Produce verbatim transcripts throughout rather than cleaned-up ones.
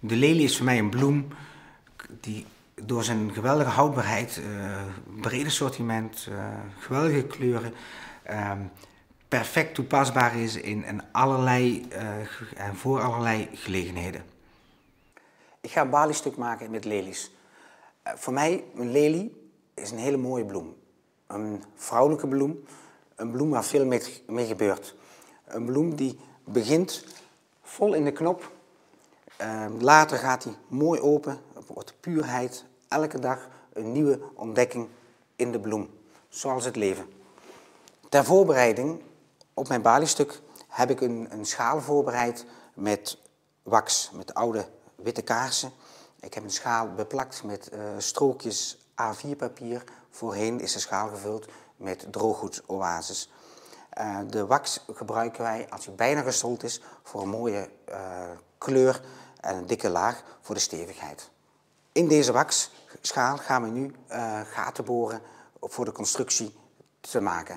De lelie is voor mij een bloem die door zijn geweldige houdbaarheid, uh, brede assortiment, uh, geweldige kleuren, uh, perfect toepasbaar is in, in allerlei uh, en voor allerlei gelegenheden. Ik ga een baliestuk maken met lelies. Uh, voor mij, een lelie is een hele mooie bloem. Een vrouwelijke bloem, een bloem waar veel mee, mee gebeurt. Een bloem die begint vol in de knop. Uh, later gaat hij mooi open, wordt puurheid, elke dag een nieuwe ontdekking in de bloem, zoals het leven. Ter voorbereiding op mijn baliestuk heb ik een, een schaal voorbereid met wax, met oude witte kaarsen. Ik heb een schaal beplakt met uh, strookjes A vier papier. Voorheen is de schaal gevuld met drooggoedsoases. Uh, de wax gebruiken wij als hij bijna gestold is voor een mooie uh, kleur en een dikke laag voor de stevigheid. In deze waxschaal gaan we nu uh, gaten boren voor de constructie te maken.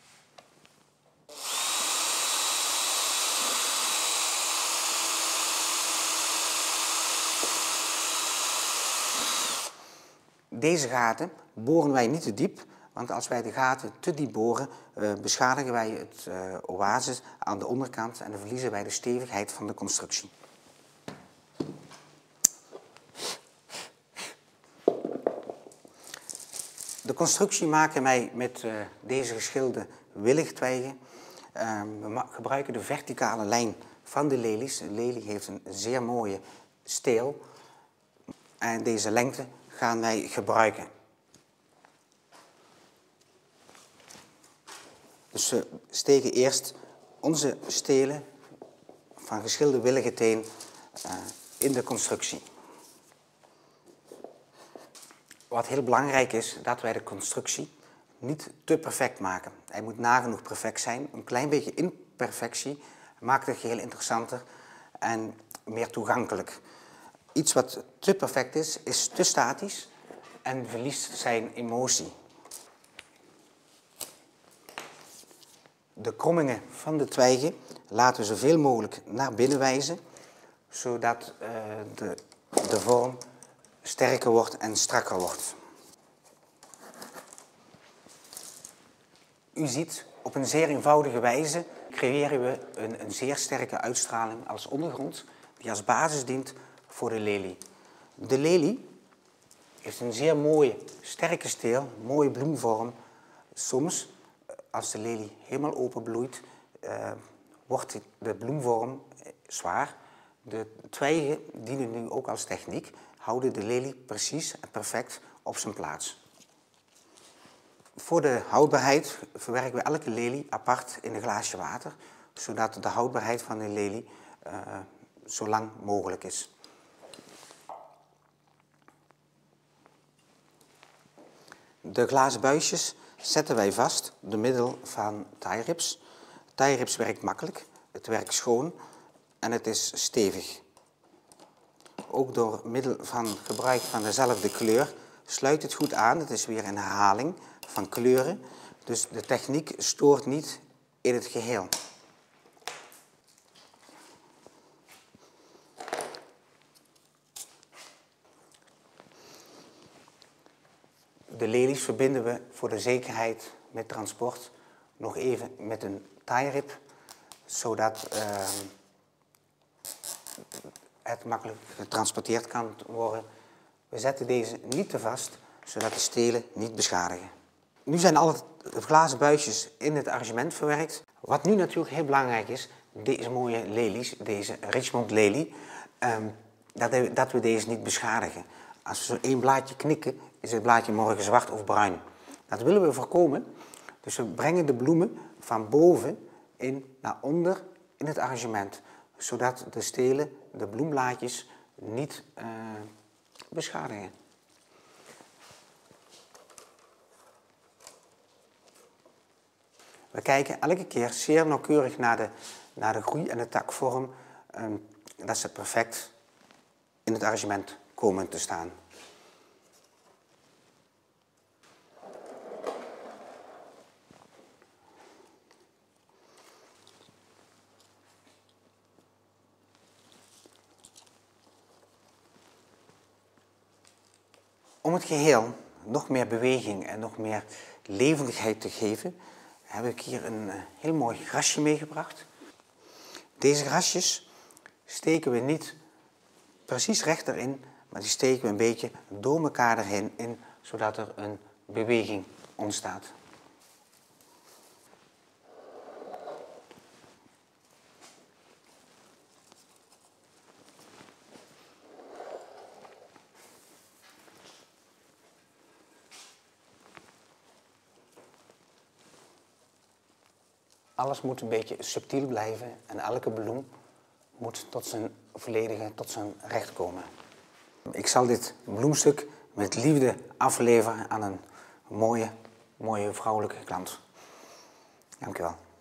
Deze gaten boren wij niet te diep, want als wij de gaten te diep boren, uh, beschadigen wij het uh, oasis aan de onderkant en dan verliezen wij de stevigheid van de constructie. De constructie maken wij met uh, deze geschilde willigtwijgen. Uh, we gebruiken de verticale lijn van de lelies. De lelie heeft een zeer mooie steel en deze lengte gaan wij gebruiken. Dus we steken eerst onze stelen van geschilde willigeteen uh, in de constructie. Wat heel belangrijk is, dat wij de constructie niet te perfect maken. Hij moet nagenoeg perfect zijn. Een klein beetje imperfectie maakt het geheel interessanter en meer toegankelijk. Iets wat te perfect is, is te statisch en verliest zijn emotie. De krommingen van de twijgen laten we zoveel mogelijk naar binnen wijzen, zodat uh, de, de vorm sterker wordt en strakker wordt. U ziet, op een zeer eenvoudige wijze creëren we een, een zeer sterke uitstraling als ondergrond, die als basis dient voor de lelie. De lelie heeft een zeer mooie, sterke steel, mooie bloemvorm. Soms, als de lelie helemaal openbloeit, uh, wordt de bloemvorm zwaar. De twijgen dienen nu ook als techniek, houden de lelie precies en perfect op zijn plaats. Voor de houdbaarheid verwerken we elke lelie apart in een glaasje water, zodat de houdbaarheid van de lelie uh, zo lang mogelijk is. De glazen buisjes zetten wij vast door middel van tie rips. Tie rips werkt makkelijk, het werkt schoon en het is stevig. Ook door middel van gebruik van dezelfde kleur sluit het goed aan. Het is weer een herhaling van kleuren, dus de techniek stoort niet in het geheel. De lelies verbinden we voor de zekerheid met transport nog even met een tie rip, zodat uh, het makkelijk getransporteerd kan worden. We zetten deze niet te vast, zodat de stelen niet beschadigen. Nu zijn alle glazen buisjes in het arrangement verwerkt. Wat nu natuurlijk heel belangrijk is, deze mooie lelies, deze Richmond lelie, um, dat, dat we deze niet beschadigen. Als we zo één blaadje knikken, is het blaadje morgen zwart of bruin. Dat willen we voorkomen. Dus we brengen de bloemen van boven in naar onder in het arrangement, zodat de stelen, de bloemblaadjes, niet uh, beschadigen. We kijken elke keer zeer nauwkeurig naar de, naar de groei en de takvorm, um, dat ze perfect in het arrangement komen te staan. Om het geheel nog meer beweging en nog meer levendigheid te geven, heb ik hier een heel mooi grasje meegebracht. Deze grasjes steken we niet precies recht erin, maar die steken we een beetje door elkaar erheen in, zodat er een beweging ontstaat. Alles moet een beetje subtiel blijven en elke bloem moet tot zijn volledige, tot zijn recht komen. Ik zal dit bloemstuk met liefde afleveren aan een mooie, mooie vrouwelijke klant. Dank u wel.